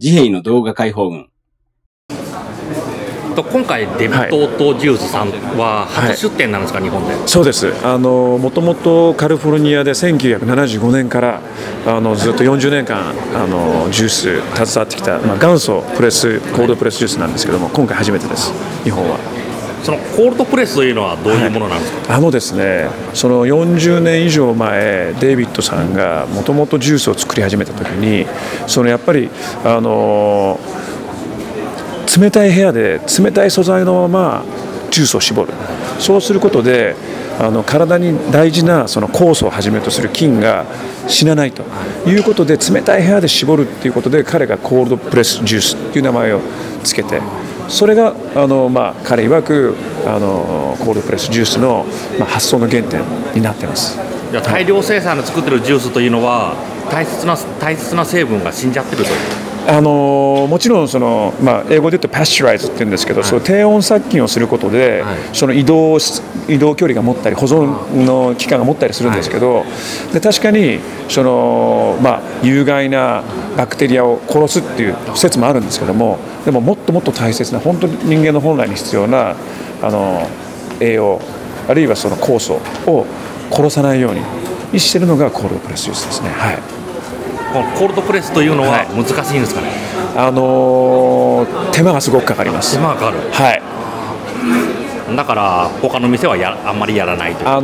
自閉の動画解放群。 今回、デビトートジュースさんは初出店なんですか、日本で。 そうです。もともとカリフォルニアで1975年からずっと40年間ジュース携わってきた、元祖プレスコールドプレスジュースなんですけども、今回初めてです、日本は。 そのコールドプレスというのはどういうものなんですか。 ですね、その40年以上前、デイビッドさんがもともとジュースを作り始めたときに、やっぱり冷たい部屋で冷たい素材のままジュースを絞る。そうすることで体に大事なその酵素をはじめとする菌が死なないということで、冷たい部屋で絞るということで、彼がコールドプレスジュースという名前をつけて、それが彼曰くコールドプレスジュースの発想の原点になっています。 大量生産で作っているジュースというのは大切な成分が死んじゃってるという。 もちろん英語で言うとパスチュライズって言うんですけど、その低温殺菌をすることで、その移動距離が持ったり保存の期間が持ったりするんですけど、で確かに有害なバクテリアを殺すっていう説もあるんですけども、でももっともっと大切な本当に人間の本来に必要な栄養あるいはその酵素を殺さないようにしているのがコールドプレスジュースですね。 このコールドプレスというのは難しいんですかね。 手間がすごくかかります。 手間がかかる。だから他の店はあんまりやらないという。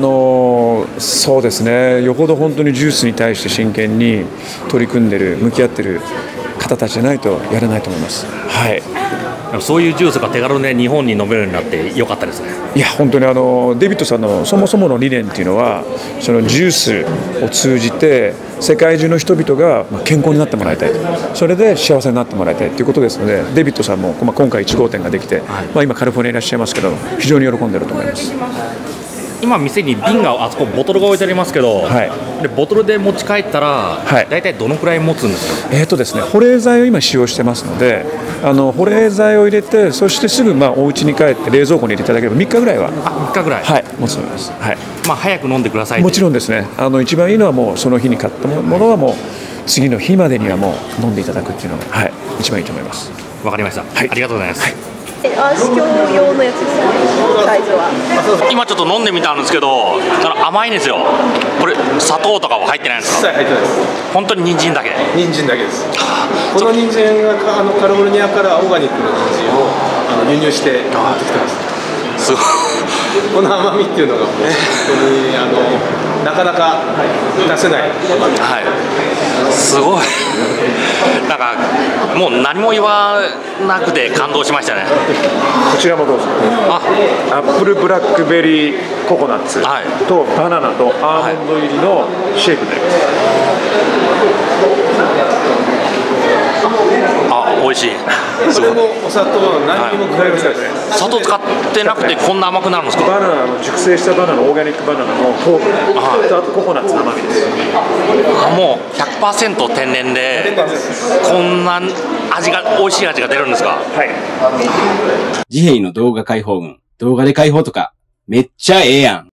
そうですね。よほど本当にジュースに対して真剣に取り組んでる向き合ってる方たちじゃないとやれないと思います。 そういうジュースが手軽で日本に飲めるようになってよかったですね。 いや本当にデビッドさんのそもそもの理念っていうのは、そのジュースを通じて世界中の人々が健康になってもらいたい、それで幸せになってもらいたいということですので、デビッドさんも今回1号店ができて、今カリフォルニアにいらっしゃいますけど、非常に喜んでいると思います。 今店に瓶があそこボトルが置いてありますけど、でボトルで持ち帰ったら大体どのくらい持つんですか。 ですね、保冷剤を今使用してますので、保冷剤を入れて、そしてすぐお家に帰って冷蔵庫に入れていただければ3日ぐらいは 3日ぐらい持つと思います。 早く飲んでください。 もちろんですね。一番いいのはもうその日に買ったものはもう次の日までにはもう飲んでいただくっていうのが、一番いいと思います。 わかりました。ありがとうございます。 暗視鏡用のやつですね、サイズは。 今ちょっと飲んでみたんですけど、甘いんですよ。これ砂糖とかは入ってないんですか。 入ってないです。 本当に人参だけ。 人参だけです。この人参がカリフォルニアからオーガニックの人参を輸入して持ってきてます。 すごい。 この甘みっていうのが本当になかなか出せない甘み。 すごい。もう何も言わなくて感動しましたね。 こちらもどうぞ。アップルブラックベリーココナッツとバナナとアーモンド入りのシェイクになります。 美味しい。 それもお砂糖何にも加えません。 砂糖使ってなくてこんな甘くなるんですか。 バナナの熟成したバナナ、オーガニックバナナの糖分、あとココナッツの甘みです。 もう 100% 天然でこんな美味しい味が出るんですか。 自閉の動画解放群。動画で解放とかめっちゃええやん。